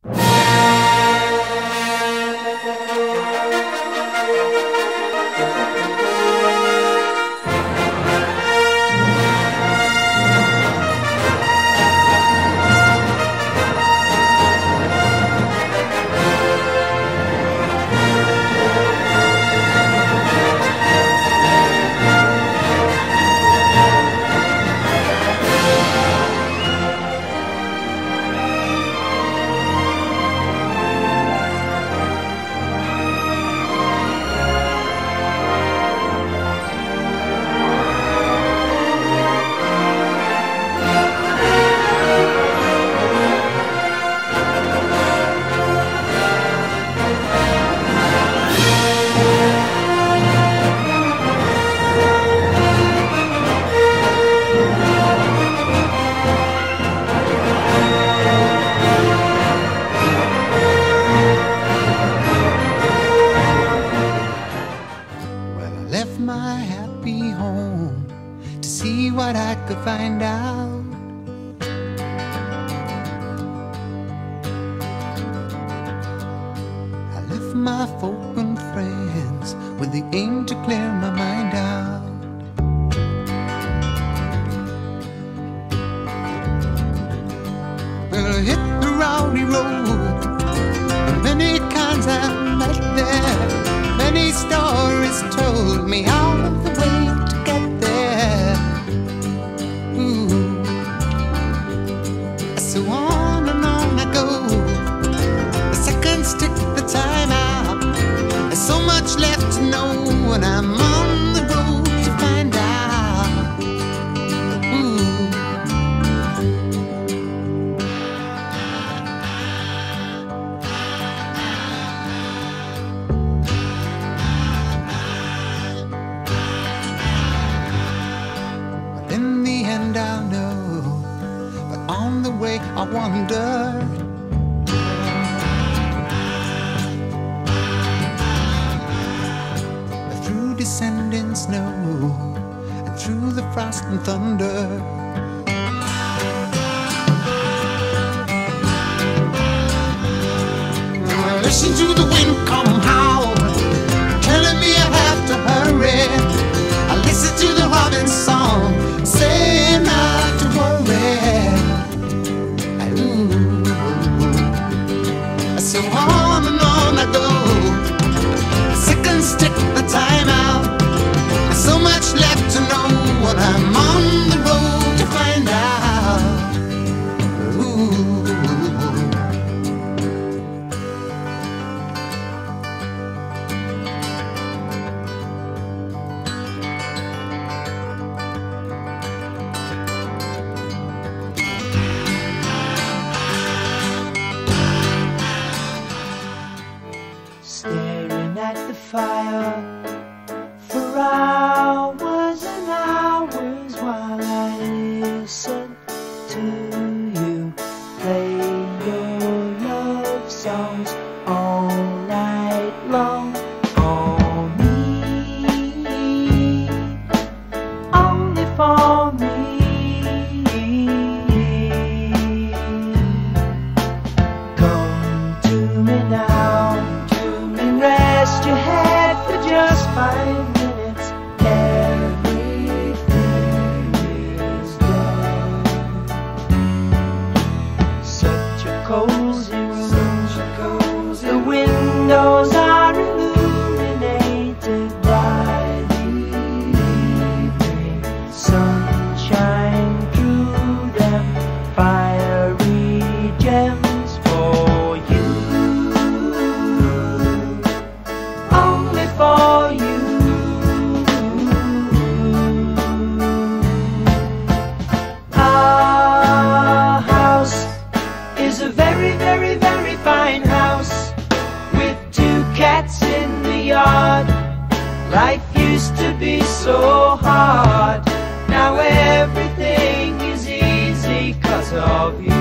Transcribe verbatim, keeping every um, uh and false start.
My happy home to see what I could find out. I left my folk and friends with the aim to clear my mind out. Well, I hit the rowdy road, and many kinds I've met there. Many stories told me all of the way to get there. Ooh. So on and on I go. The seconds tick the time out. There's so much left to know when I'm on the road to find out. Ooh. In the end I'll know, but on the way I wonder. Through descending snow and through the frost and thunder, I listen to the wind come howl, telling me I have to hurry. I listen to the robin's song, saying not to worry. Ooh. So on and on I go. The seconds tick the time out. There's so much left to know when I'm on the road to find out. Ooh. Staring at the fire for hours and hours while I listen to you play your love songs all night long. For me, only for me. Come to me now, rest your head for just five minutes. Everything is done. Such a cozy room. Such a cozy the windows are illuminated by the evening sunshine through them. Fiery gems for you. For you. Our house is a very, very, very fine house with two cats in the yard. Life used to be so hard. Now everything is easy 'cause of you.